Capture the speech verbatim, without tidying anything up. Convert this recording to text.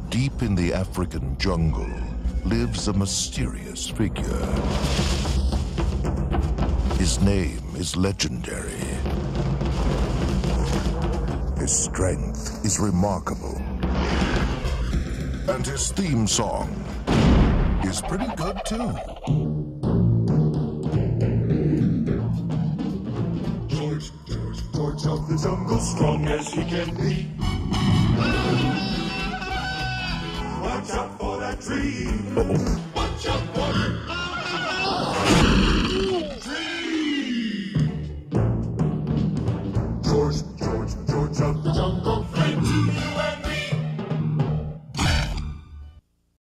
Deep in the African jungle lives a mysterious figure. His name is legendary. His strength is remarkable. And his theme song is pretty good too. George, George, George of the jungle, strong as he can be. Watch out for that tree.